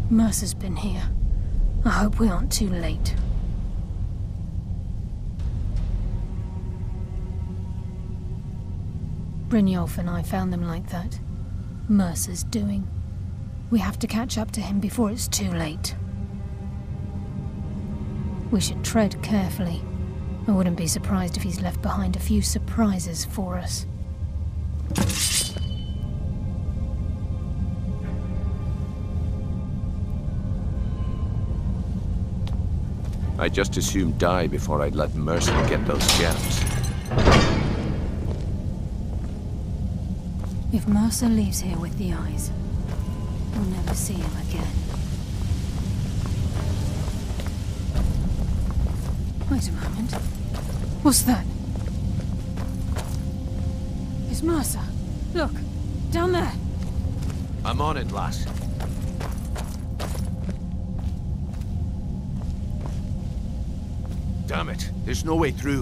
Mercer's been here. I hope we aren't too late. Brynjolf and I found them like that. Mercer's doing. We have to catch up to him before it's too late. We should tread carefully. I wouldn't be surprised if he's left behind a few surprises for us. I'd just as soon die before I'd let Mercer get those gems. If Mercer leaves here with the eyes, we'll never see him again. Wait a moment. What's that? It's Mercer. Look, down there. I'm on it, lass. Damn it, there's no way through.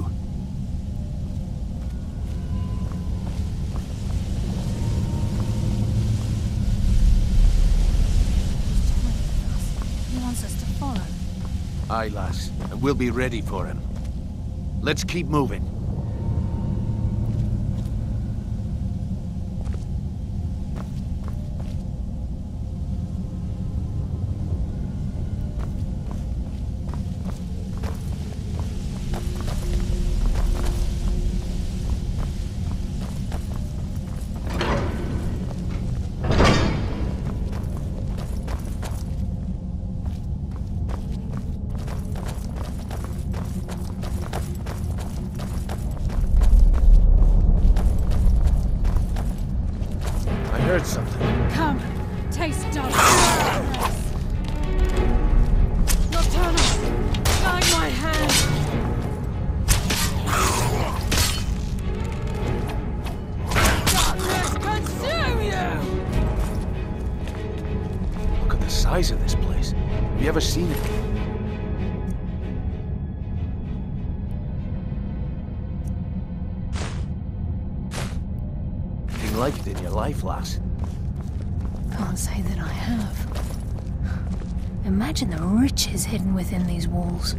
He wants us to follow. Aye, lass, and we'll be ready for him. Let's keep moving. Heard something. Come, taste dark. Nocturnal, guide my hand. Darkness consume you! Look at the size of this place. Have you ever seen it? Anything like it in your life, lass? Can't say that I have. Imagine the riches hidden within these walls.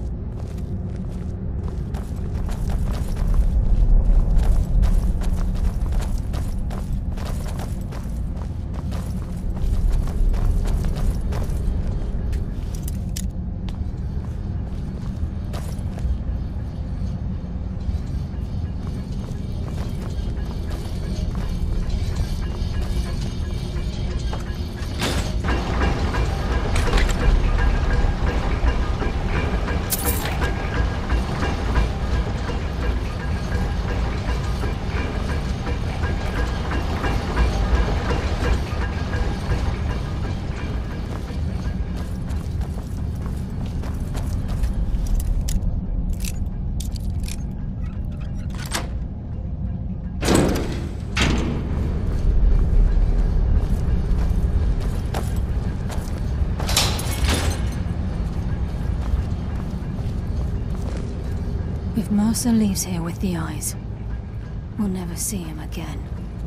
If Mercer leaves here with the eyes, we'll never see him again.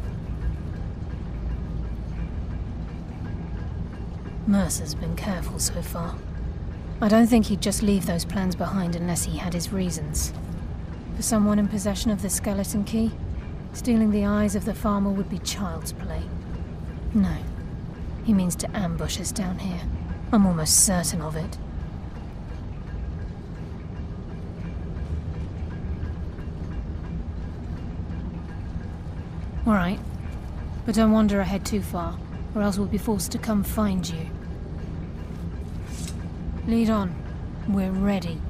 Mercer's been careful so far. I don't think he'd just leave those plans behind unless he had his reasons. For someone in possession of the skeleton key, stealing the eyes of the farmer would be child's play. No, he means to ambush us down here. I'm almost certain of it. All right, but don't wander ahead too far, or else we'll be forced to come find you. Lead on. We're ready.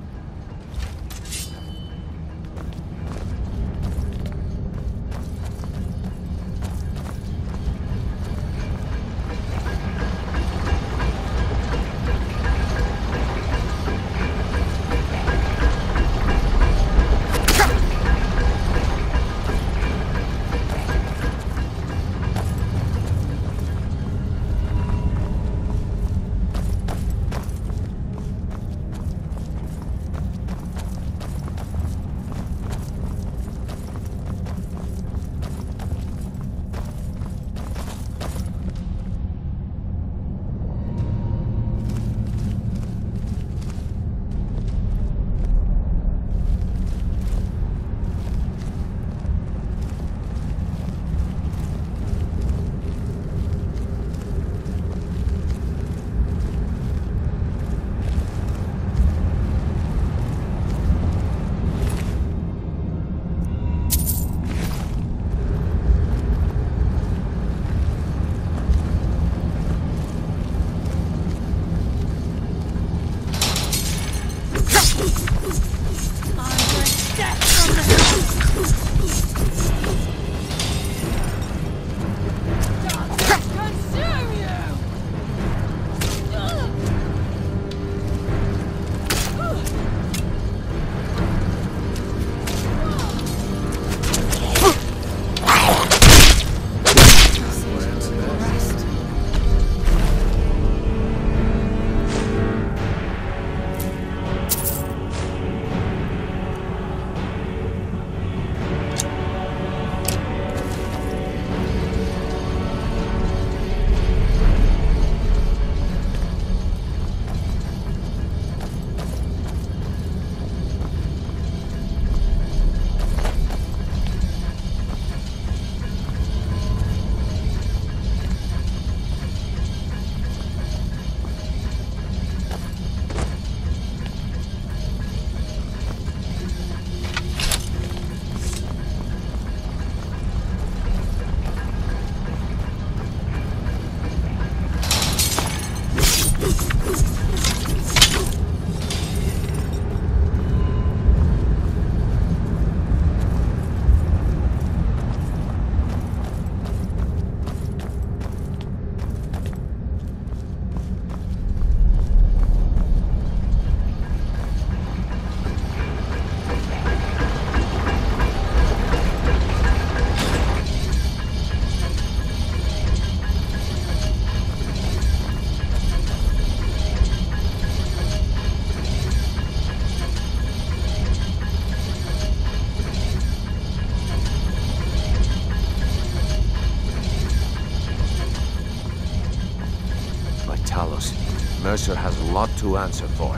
Mercer has a lot to answer for.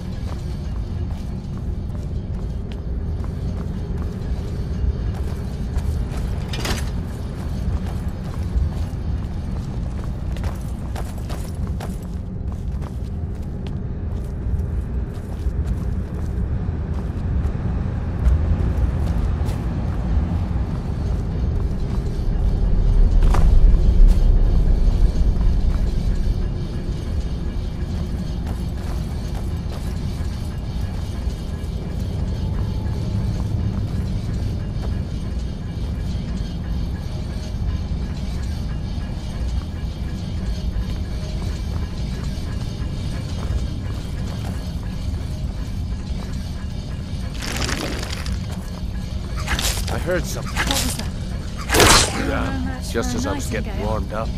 I heard something. What was that? Yeah, just as I was getting warmed up.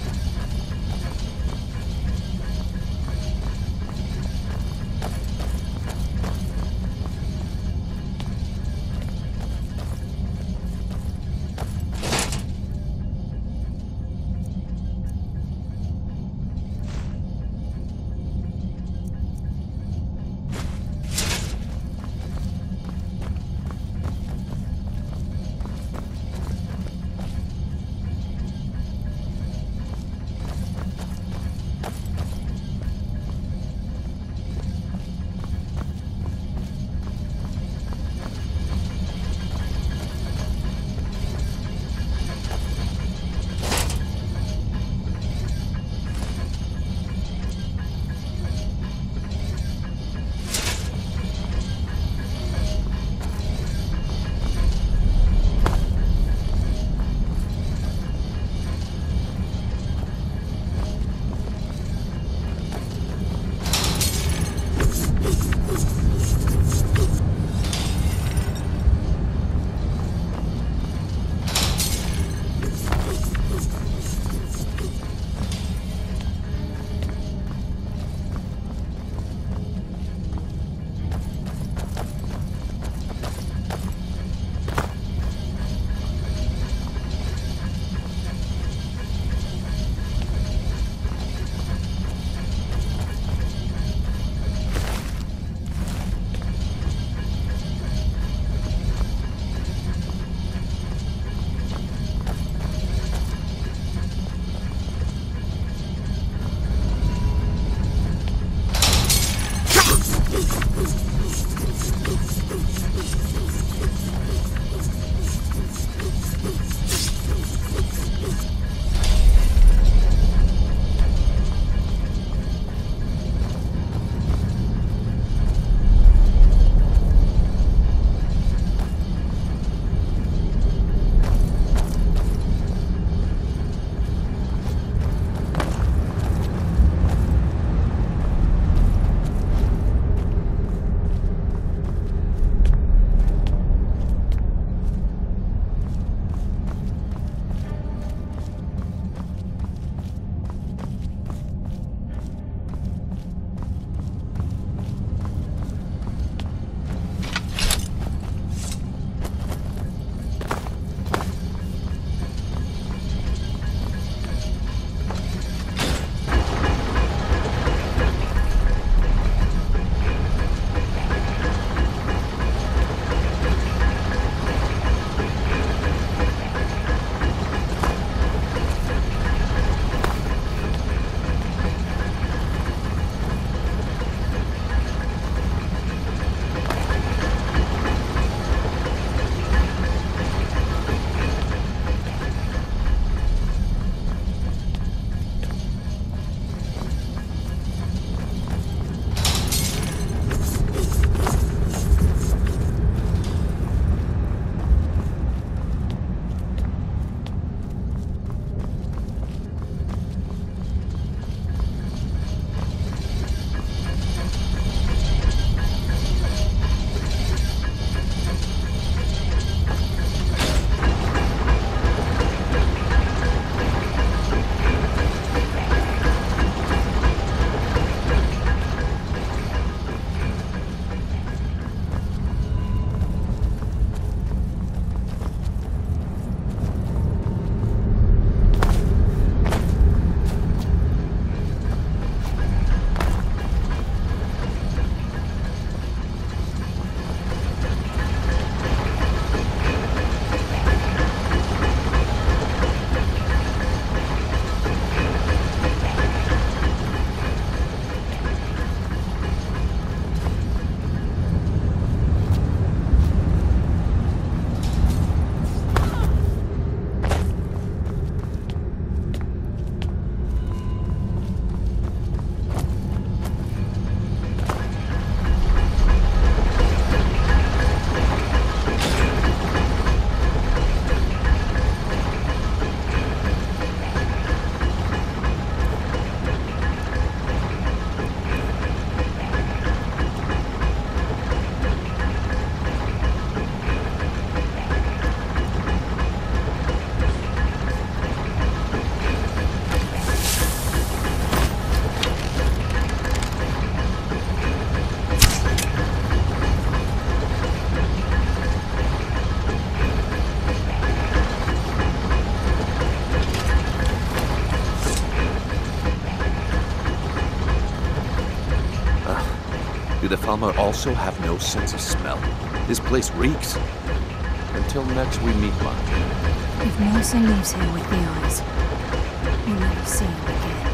the Falmer also have no sense of smell? This place reeks. Until next we meet, Mark. If Mercer leaves here with the eyes, we'll never see him again.